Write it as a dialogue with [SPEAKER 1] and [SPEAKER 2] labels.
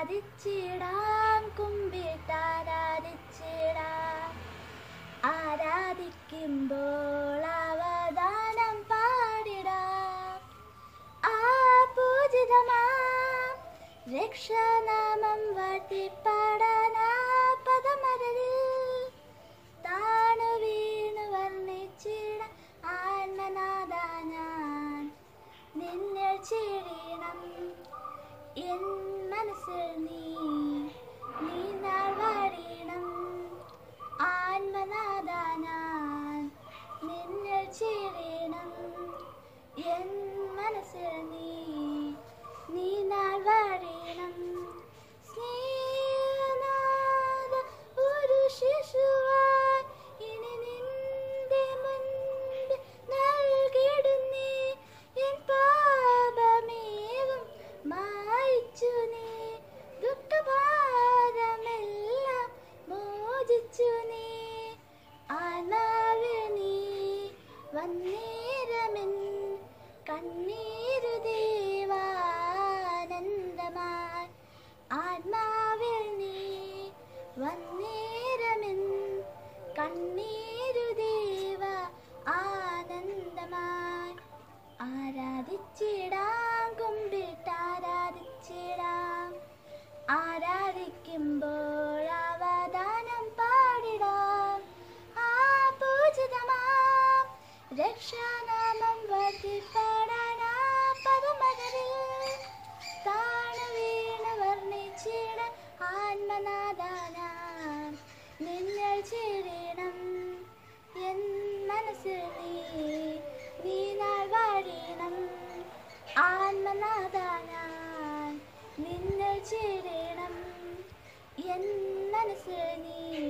[SPEAKER 1] ആരാധിച്ചിടാം കുമ്പിട്ടാരാധിച്ചിടാം ആരാധിക്കുമ്പോൾ അവദാനം പാടിടാം ആ പൂജിതമാം രക്ഷാനാമം വാഴ്ത്തിപ്പാടാൻ ആ പദമരലിൽ താണു വീണു വർണ്ണിച്ചിടാൻ ആത്മനാഥ ഞാൻ നിന്നിൽ ചിരിയണം എൻ മനസ്സിൽ നീ നാൾ വാഴണം ആത്മനാഥ ഞാൻ നിന്നിൽ ചിരിയണം എൻ മനസ്സിൽ നീ നാൾ വാഴണം സ്നേഹനാഥ ഒരു ശിശുവായി ഇനി നിന്റെ മുൻപിൽ നൽകിടുന്നേ എൻ പാപമേവും മായിച്ചു നീ ദുഃഖഭാരമെല്ലാം മോചിച്ചു നീ ആത്മാവിൽ നീ വന്നേരമെൻ കണ്ണീരു ദേവാനന്ദമായി ആത്മാവിൽ നീ വന്നേരമെൻ കണ്ണീരു ദേവ ആനന്ദമായി ആരാധിച്ചിടാം കുമ്പിട്ടാരാധിച്ചിടാം ആരാധിക്കുമ്പോൾ അവദാനം പാടിടാം ആ പൂജിതമാം രക്ഷാനാമം വാഴ്ത്തിപ്പാടാൻ ആ പദമരലിൽ താണു വീണു വർണ്ണിച്ചിടാൻ ആത്മനാഥ ഞാൻ നിന്നിൽ ചിരിയണം എൻ മനസ്സിൽ നീ നാൾ വാഴണം ആത്മനാഥ ഞാൻ നിന്നിൽ ചിരിയണം എൻ മനസ്സിൽ നീ